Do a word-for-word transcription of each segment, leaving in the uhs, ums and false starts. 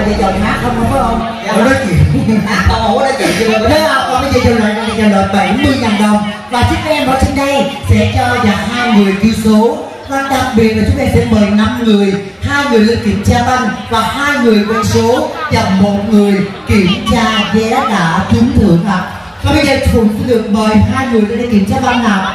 vợ chồng hát không không phải không? Dạ nói chuyện. À tao không có nói chuyện chưa được. Thế à, còn bây giờ chờ lại chờ đợi bảy mươi ngàn đồng và chúng em ở trên đây sẽ cho dàn hai người kêu số. Và đặc biệt là chúng em sẽ mời năm người, hai người lên kiểm tra banh và hai người quay số và một người kiểm tra vé đã trúng thưởng ạ. Và bây giờ Phụng sẽ được mời hai người lên đây kiểm tra banh nào.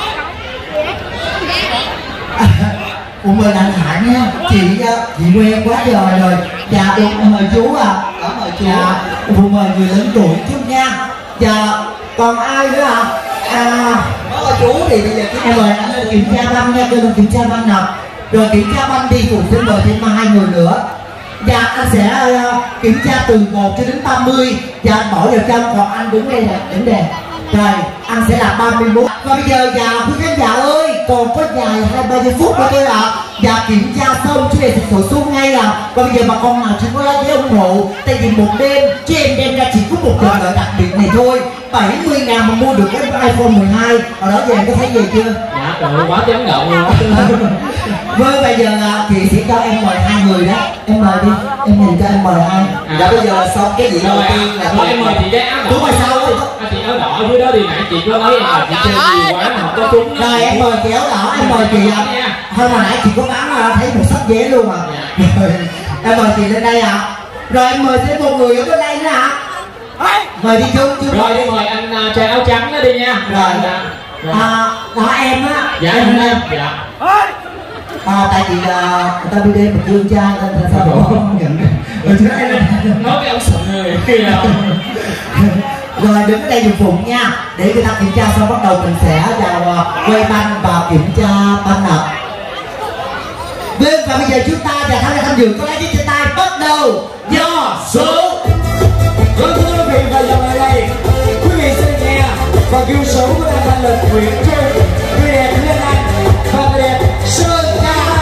Phụng mời Đặng Hải nha, chị chị quen quá trời rồi. Dạ được mời chú à. Ở mời chú. Dạ, Phụng mời người lớn tuổi chút nha. Dạ còn ai nữa ạ? À, đó là chú thì bây giờ em mời anh lên kiểm tra banh nha, tôi lên kiểm tra banh nào. Rồi kiểm tra banh đi Phụng sẽ mời thêm hai người nữa. Dạ anh sẽ uh, kiểm tra từ một cho đến ba mươi. Dạ anh bỏ vào trong, còn anh đứng đây nè, đứng đây. Rồi anh sẽ là ba mươi mốt. Và bây giờ dạ quý khán giả ơi, còn có dài hai ba mươi phút nữa thôi ạ. À. Dạ kiểm tra xong chú em sẽ sổ số ngay à. Và bây giờ bà con nào chưa có lá vé ủng hộ, tại vì một đêm chú em đem ra chỉ có một giờ lợi đặc biệt này thôi. bảy mươi ngàn mà mua được cái iPhone mười hai. Ở đó giờ em có thấy gì chưa? Dạ trời ơi, quá chấn động luôn. Vâng bây giờ là chị sẽ cho em mời hai người đó. Em mời đi, em nhìn cho em mời hai. À. Dạ bây giờ là xong cái gì đầu tiên là thôi em mời chị cái áo đỏ. Đúng rồi sao đó. Chị áo đỏ ở dưới đó đi, nãy chị có nói em là chị chơi nhiều quá mà không có trúng. Rồi em mời chị áo đỏ, em mời chị ạ. Thôi mà nãy chị có bán thấy một sắp vé luôn à. Em mời chị lên đây ạ. Rồi em mời thêm một người ở bên đây nữa ạ. Mời đi chung chung. Rồi đi mời anh uh, trai áo trắng đó đi nha. Rồi à, đó em á. Dạ em đây. Dạ. À, tại vì là người ta đi đêm một dương trai nên là sao mà không nhận nói cái ông sụn người khi nào. Rồi đứng ở đây dùng Phụng nha, để người ta kiểm tra xong bắt đầu mình sẽ vào quay banh và kiểm tra banh ạ. Vâng và bây giờ chúng ta và tham gia tham dự có lẽ trên tay bắt đầu do số. Vâng thưa quý vị và giờ này đây quý vị sẽ nghe và kêu số của anh Thanh Lịch Nguyễn Trung, người đẹp Lê Anh và người đẹp Sơn Ca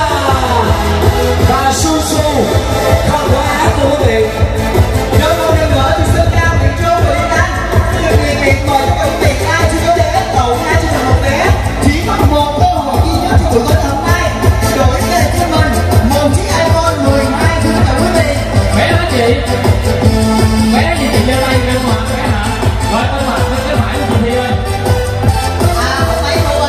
và Su Su không có áp thưa quý vị. Nếu không đừng nữa thì Sơn Ca, Nguyễn Trung và Lê Anh xin được nhiệt liệt mời các quý vị ai chưa có vé cậu ai chưa được một vé, chỉ còn một cơ hội duy nhất cho buổi tối hôm nay đổi về cho mình một chiếc iPhone mười hai thưa các quý vị. Vé hả chị? Vé gì chị lên đây lên mặt vé hả? Rồi tên mặt bên cái phải của chị Thi ơi. À không thấy đâu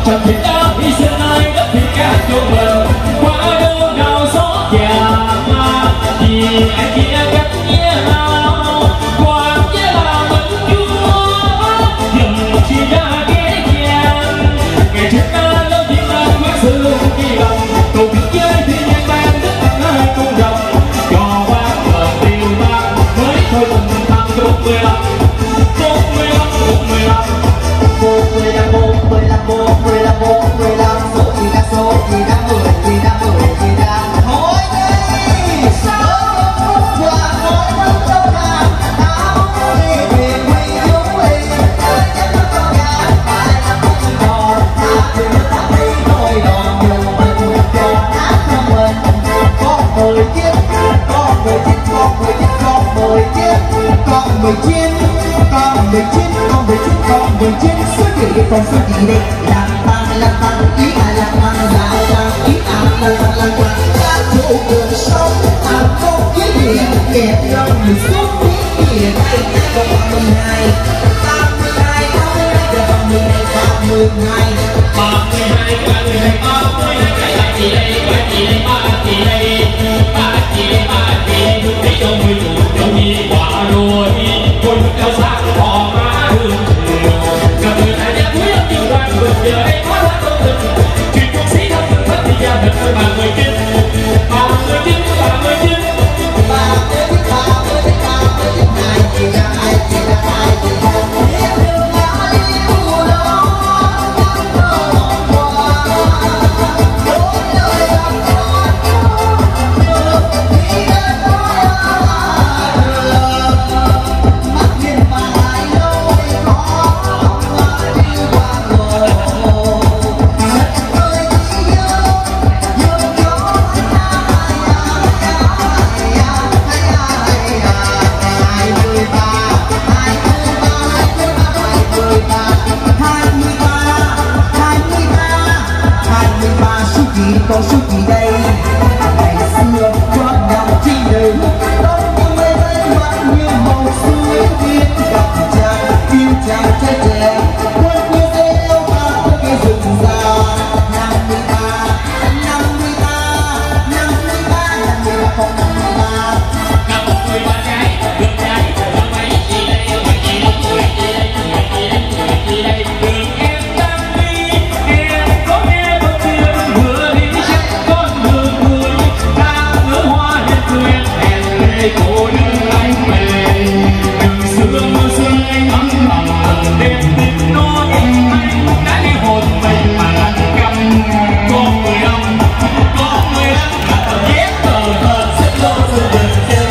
Trần Thiện đã hy sinh ai đất Việt Nam cho mình, qua đâu nào gió vàng mà vì anh kia cách nghĩa nào qua nghĩa là mình chúa dần chia ra ghé vàng ngày trước ta lâu Việt Nam quyết sự kỳ lòng cùng chơi thì nhân ban đất hai con rồng cho qua bờ tiêu bang mới thôi cùng thằng chục mười lăm chục mười lăm chục mười lăm một mười lăm một mười lăm một mười lăm một mười lăm số gì đã số gì đã mười gì đã mười gì đã thôi đi sao qua nói đâu đâu nào áo đi thuyền quy dũng đi tới chân nó con nhà phải là con đò ta thì nó ta đi thôi đòn dù mình đòn áp cho mình con mười chiếc con mười chiếc con mười chiếc con mười chiếc con mười chiếc con mười chiếc con mười chiếc con mười chiếc số gì con số gì đây làm tăng làm tăng ý à làm tăng làm tăng ý à làm tăng làm tăng các chủ đường sông làm không cái gì kẹp lòng người suốt biết gì đây có ba mươi hai ba mươi hai ba mươi hai giờ ba mươi hai ba mươi hai ba mươi hai ba mươi hai ba mươi hai cái là gì đây cái gì đây ba gì đây ba gì đây ba gì đây lúc đấy cho mười tuổi cho đi quả rồi quân cao sang họ má hương gặp người ta nhắc quý ông nhiều đoàn người giờ đây có lá công thực chuyện quân sĩ đông thực hết thì gia đình với bà người chín bà người chín bà người chín ba mươi ba mươi ba mươi hai chỉ là hai chỉ là hai chỉ là biết đường ai yêu đó ngắm mơ qua đôi lời gặp con khi đã nói mắt nhìn mà lại lối có như qua ngồi rất cười chỉ dương dương gió con số gì đây ngày xưa có năm chi nữ đông như mây lên mắt như màu suối biên gặp chàng yêu chàng trai trẻ quên như rêu mà có cái rừng già năm mươi ba năm mươi ba năm mươi ba năm mươi ba con năm mươi ba năm mươi ba trái được trái được mấy gì đây mấy gì đây mười gì đây mười gì đây mười gì đây đường em đang đi em có nghe bao tiếng vừa đi chết con đường người ta ngỡ hoa lên cười hẹn lệ cô đơn anh về đừng xưa xưa anh ấm lòng đêm tình non anh đã đi hồn mình mà lăn căm con người ông con người ông là ghét tờ thờ xếp lô rồi đừng chơi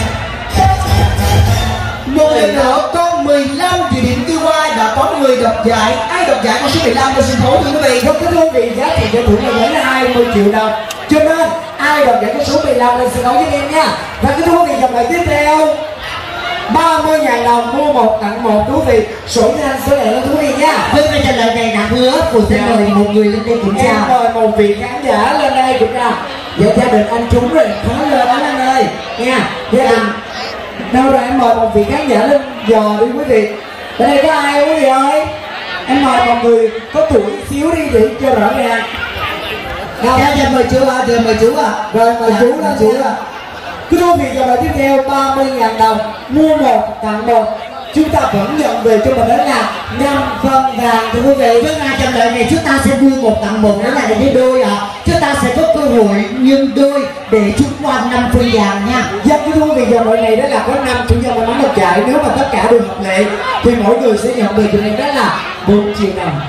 một lần nữa con mười lăm thì điểm tiêu qua đã có người đoạt giải ai đoạt giải con số mười lăm trên sân khấu thưa quý vị Rất kính thưa quý vị, giá trị giải thưởng là đến hai mươi triệu đồng. Cho nên ai đoạt giải cái số mười lăm lên sân khấu với em nha. Và kính thưa quý vị, dòng lại tiếp theo ba mươi ngàn đồng mua một tặng một. Quý vị sổ cho anh số lẻ lên quý vị nha. với cái trả lời này đã hứa của sẽ mời một người lên đây kiểm Em tra mời một vị khán giả lên đây kiểm tra. Dạ gia đình anh trúng rồi, khó lên lắm anh ơi nha. Gia đình đâu rồi, em mời một vị khán giả lên dò đi quý vị. Ở đây có ai quý vị ơi? Em mời một người có tuổi xíu đi để cho rõ ràng. Đâu? dạ dạ mời chú ạ dạ mời chú ạ Rồi mời Dạ, chú lên chú chú ạ. ạ. Cứ thú vị dòng lại tiếp theo ba mươi ngàn đồng mua một tặng một. Chúng ta vẫn nhận về cho mình đó là năm phân vàng thưa quý vị. với hai trăm lợi này chúng ta sẽ mua một tặng một đó là để đi đôi ạ chúng ta sẽ có cơ hội nhân đôi để chúng qua năm phân vàng nha Dân cái thú vị dòng loại này đó là có năm chủ nhân mà nắm được giải. Nếu mà tất cả đều hợp lệ thì mỗi người sẽ nhận về cho mình đó là một triệu đồng.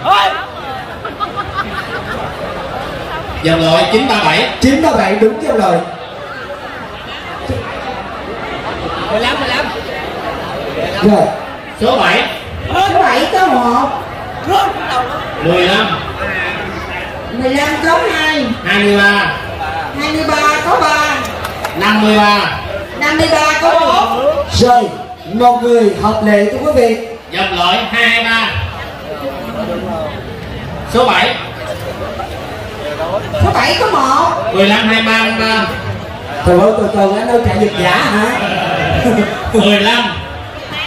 dòng loại chín ba bảy Chín ba bảy đúng theo lời. mười lăm mười lăm Rồi số bảy số bảy có một mười lăm mười lăm có hai hai mươi ba hai mươi ba có ba năm mươi ba năm mươi ba có một rồi một người hợp lệ thưa quý vị. dòng loại hai ba số bảy số bảy có một mười lăm hai ba ba Trời ơi từ từ anh ơi chạy giật giả hả? mười lăm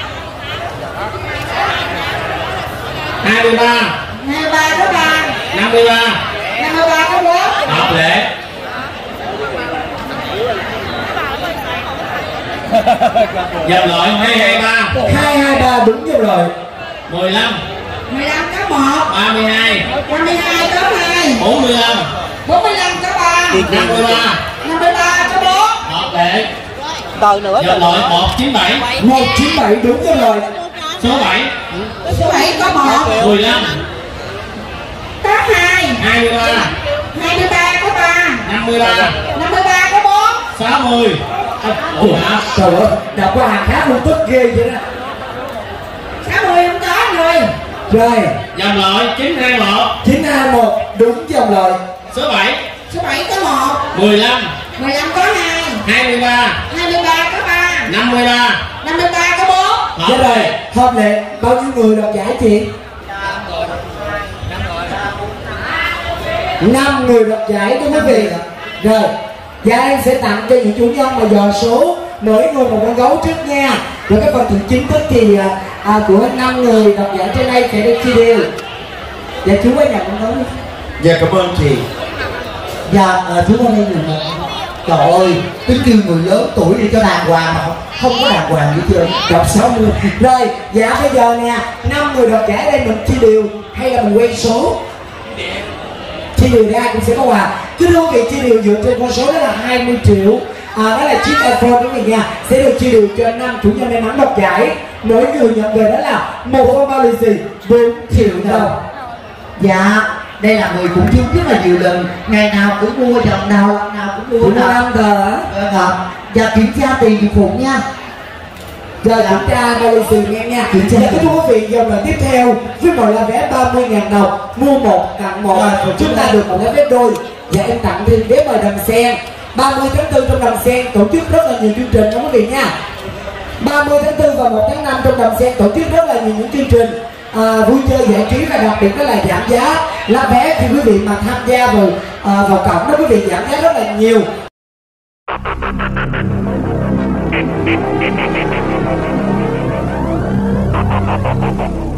hai mươi ba hai mươi ba có ba năm năm mươi ba. năm mươi ba có bốn. Hợp lệ. Dòng loại hai hai ba. hai hai ba đúng dòng loại. mười lăm. mười lăm có một. ba mươi hai. năm mươi hai có hai. bốn mươi lăm. bốn mươi lăm có ba. năm mươi ba. năm mươi ba có bốn. Hợp lệ. Từ nữa. Dòng loại một chín bảy. một chín bảy đúng dòng loại. Số bảy. Số bảy có một. mười lăm. Có hai. hai mươi ba. hai mươi ba có ba. năm mươi ba. năm mươi ba có bốn. sáu mươi. Ủa hả? Trời ơi, đọc qua hàng khác luôn tức ghê vậy đó. sáu mươi không có rồi. Rồi, Dòng loại chín hai một. chín hai một đúng dòng loại. Số bảy. Số bảy có một. mười lăm. mười lăm có hai. hai mươi ba. hai mươi ba có ba. năm mươi ba. năm mươi ba có bốn. Dạ rồi, hợp lệ, bao nhiêu người đoạt giải chị? năm người đoạt giải thưa quý vị. Rồi, và em sẽ tặng cho những chủ nhân mà dò số mỗi người một con gấu trước nha. Rồi cái phần thưởng chính thức thì à, của năm người đoạt giải trên đây sẽ được chia đều. Dạ chú ấy nhận con gấu đi. Dạ cảm ơn chị. Dạ à, chú qua đây mình một. Trời ơi, tính kêu người lớn tuổi đi cho đàng hoàng mà không, không có đàng hoàng gì chưa. Đọc sáu mươi. Rồi, dạ bây giờ nè, năm người đoạt giải đây mình chia đều hay là mình quen số? Chia đều thì ai cũng sẽ có quà. Cứ thưa quý vị, chia đều dựa trên con số đó là hai mươi triệu. À, đó là chiếc iPhone của mình nha, sẽ được chia đều cho năm chủ nhân may mắn đoạt giải. Mỗi người nhận về đó là một con bao lì xì bốn triệu đồng. Dạ, đây là người cũng chưa rất là nhiều lần, ngày nào cũng mua, lần nào lần nào cũng mua. Cũng là năm tờ hả? Vâng ạ. Dạ kiểm tra tiền thì phụ nha. Giờ kiểm tra bao lì xì nghe nha. Kiểm tra. Dạ thưa quý vị, dòng lần tiếp theo với mọi là vé ba mươi ngàn đồng, mua một tặng một, Rồi, chúng ta được một cái vé đôi. Và em tặng thêm vé mời Đầm Sen. ba mươi tháng tư trong Đầm Sen tổ chức rất là nhiều chương trình đó quý vị nha. ba mươi tháng tư và một tháng năm trong Đầm Sen tổ chức rất là nhiều những chương trình à, vui chơi giải trí, và đặc biệt đó là giảm giá lá vé khi quý vị mà tham gia vào à, vào cổng đó quý vị, giảm giá rất là nhiều. Thank you.